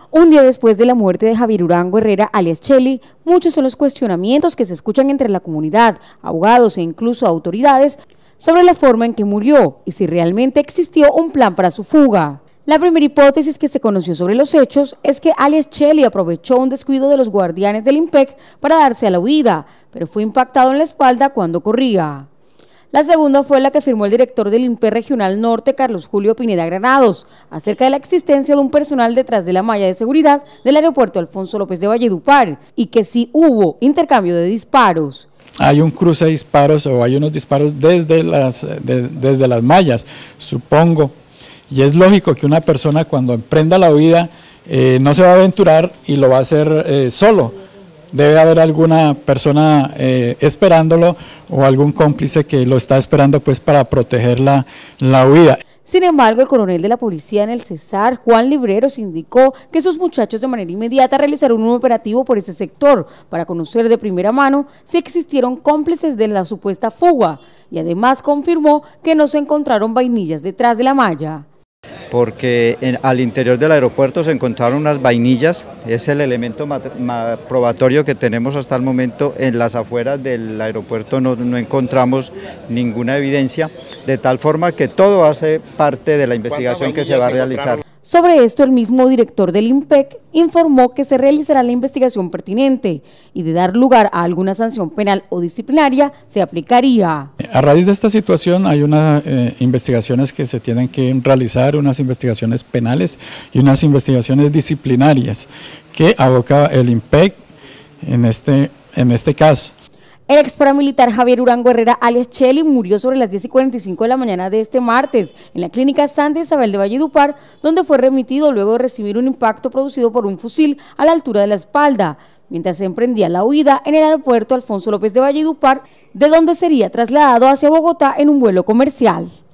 Un día después de la muerte de Javier Urango Herrera, alias Chely, muchos son los cuestionamientos que se escuchan entre la comunidad, abogados e incluso autoridades sobre la forma en que murió y si realmente existió un plan para su fuga. La primera hipótesis que se conoció sobre los hechos es que alias Chely aprovechó un descuido de los guardianes del IMPEC para darse a la huida, pero fue impactado en la espalda cuando corría. La segunda fue la que afirmó el director del INPE Regional Norte, Carlos Julio Pineda Granados, acerca de la existencia de un personal detrás de la malla de seguridad del aeropuerto Alfonso López de Valledupar y que sí hubo intercambio de disparos. Hay un cruce de disparos o hay unos disparos desde las mallas, supongo, y es lógico que una persona cuando emprenda la huida no se va a aventurar y lo va a hacer solo. Debe haber alguna persona esperándolo o algún cómplice que lo está esperando pues para proteger la huida. Sin embargo, el coronel de la policía en el Cesar, Juan Libreros, indicó que sus muchachos de manera inmediata realizaron un operativo por ese sector para conocer de primera mano si existieron cómplices de la supuesta fuga y además confirmó que no se encontraron vainillas detrás de la malla. Porque al interior del aeropuerto se encontraron unas vainillas, es el elemento probatorio que tenemos hasta el momento. En las afueras del aeropuerto no encontramos ninguna evidencia, de tal forma que todo hace parte de la investigación que se va a realizar. Sobre esto, el mismo director del IMPEC informó que se realizará la investigación pertinente y de dar lugar a alguna sanción penal o disciplinaria se aplicaría. A raíz de esta situación hay unas investigaciones que se tienen que realizar, unas investigaciones penales y unas investigaciones disciplinarias que aboca el IMPEC en este caso. El ex paramilitar Javier Urango Herrera, alias Chely, murió sobre las 10:45 de la mañana de este martes en la clínica Santa Isabel de Valledupar, donde fue remitido luego de recibir un impacto producido por un fusil a la altura de la espalda, mientras se emprendía la huida en el aeropuerto Alfonso López de Valledupar, de donde sería trasladado hacia Bogotá en un vuelo comercial.